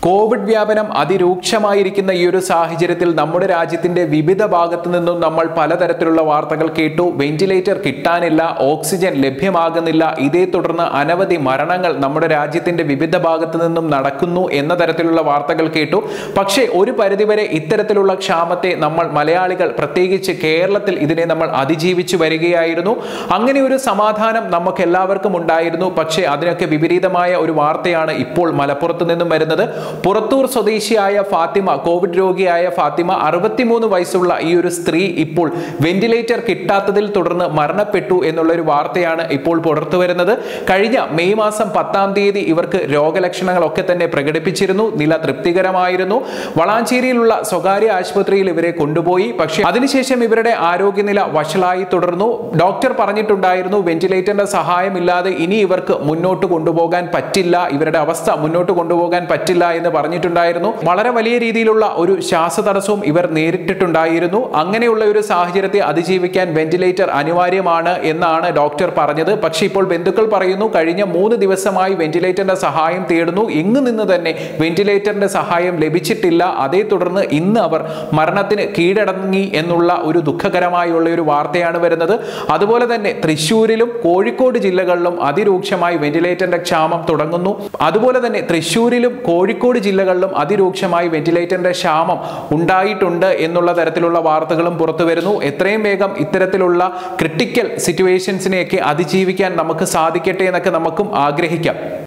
Covid വ്യാപനം അതിരൂക്ഷമായിരിക്കുന്ന ഈ ഒരു സാഹചര്യത്തിൽ നമ്മുടെ രാജ്യത്തിന്റെ വിവിധ ഭാഗത്തു നിന്നും നമ്മൾ പലതരത്തിലുള്ള വാർത്തകൾ കേട്ടു. വെന്റിലേറ്റർ കിട്ടാനില്ല, ഓക്സിജൻ ലഭ്യമാകുന്നില്ല, ഇതേ തുടർന്ന് അനവധി മരണങ്ങൾ നമ്മുടെ രാജ്യത്തിന്റെ വിവിധ ഭാഗത്തു നിന്നും നടക്കുന്നു എന്ന തരത്തിലുള്ള വാർത്തകൾ കേട്ടു. പക്ഷേ ഒരു പരിധിവരെ ഇത്തരത്തിലുള്ള ക്ഷാമത്തെ നമ്മൾ മലയാളികൾ, പ്രത്യേകിച്ച് കേരളത്തിൽ ഇതിനെ നമ്മൾ അതിജീവിച്ചു വരികയായിരുന്നു. അങ്ങനെ ഒരു സമാധാനം നമുക്ക് എല്ലാവർക്കും ഉണ്ടായിരുന്നു. പക്ഷേ അതിനൊക്കെ വിപരീതമായ ഒരു വാർത്തയാണ് ഇപ്പോൾ മലപ്പുറത്ത് നിന്നും വരുന്നത്. പുറത്തൂർ സ്വദേശിയായ ഫാത്തിമ, കോവിഡ് രോഗിയായ ഫാത്തിമ, 63 വയസ്സുള്ള ഈ ഒരു സ്ത്രീ ഇപ്പോൾ വെന്റിലേറ്റർ കിട്ടാത്തതിൽ തുടർന്ന് മരണപ്പെട്ടു എന്നുള്ളൊരു വാർത്തയാണ് ഇപ്പോൾ പുറത്തു വരുന്നത്. കഴിഞ്ഞ മെയ് മാസം 10-ാം തീയതി ഇവർക്ക് രോഗലക്ഷണങ്ങളൊക്കെ തന്നെ പ്രകടിപ്പിച്ചിരുന്നു. നില തൃപ്തികരമായിരുന്നു. വളാഞ്ചേരിയിലുള്ള സ്വകാര്യ ആശുപത്രിയിൽ ഇവരെ കൊണ്ടുപോയി. പക്ഷേ അതിനുശേഷം ഇവരുടെ ആരോഗ്യനില വഷളായി തുടർന്നു. ഡോക്ടർ പറഞ്ഞിട്ടുണ്ടായിരുന്നു വെന്റിലേറ്ററിന്റെ സഹായമില്ലാതെ ഇനി ഇവർക്ക് മുന്നോട്ട് കൊണ്ടുപോകാൻ പറ്റില്ല, ഇവരുടെ അവസ്ഥ മുന്നോട്ട് കൊണ്ടുപോകാൻ പറ്റില്ല എന്ന് പറഞ്ഞിട്ടുണ്ടായിരുന്നു. വളരെ വലിയ രീതിയിലുള്ള ഒരു ശ്വാസതടസ്സവും ഇവർ നേരിട്ടിട്ടുണ്ടായിരുന്നു. അങ്ങനെയുള്ള ഒരു സാഹചര്യത്തെ അതിജീവിക്കാൻ വെന്റിലേറ്റർ അനിവാര്യമാണ് എന്നാണ് ഡോക്ടർ പറഞ്ഞത്. പക്ഷേ ഇപ്പോൾ ബന്ധുക്കൾ പറയുന്നു കഴിഞ്ഞ 3 ദിവസമായി വെന്റിലേറ്ററിന്റെ സഹായം തേടുന്നു, ഇങ്ങ് നിന്ന് തന്നെ വെന്റിലേറ്ററിന്റെ സഹായം ലഭിച്ചിട്ടില്ല. അതേ തുടർന്ന് ഇന്ന് അവർ മരണത്തിന് കീഴടങ്ങി എന്നുള്ള ഒരു ദുഃഖകരമായുള്ള ഒരു വാർത്തയാണ് വരുന്നത്. അതുപോലെ തന്നെ തൃശ്ശൂരിലും കോഴിക്കോട് ജില്ലകളിലും അതിരൂക്ഷമായി വെന്റിലേറ്ററിന്റെ ക്ഷാമം തുടങ്ങുന്നു. അതുപോലെ തന്നെ തൃശ്ശൂരിലും കോഴിക്കോട് ജില്ലകളിലും അതിരൂക്ഷമായി വെന്റിലേറ്ററിന്റെ ക്ഷാമം ഉണ്ടായിട്ടുണ്ട് എന്നുള്ള തരത്തിലുള്ള വാർത്തകളും പുറത്തു വരുന്നു. എത്രയും വേഗം ഇത്തരത്തിലുള്ള ക്രിട്ടിക്കൽ സിറ്റുവേഷൻസിനെയൊക്കെ അതിജീവിക്കാൻ നമുക്ക് സാധിക്കട്ടെ എന്നൊക്കെ നമുക്കും ആഗ്രഹിക്കാം.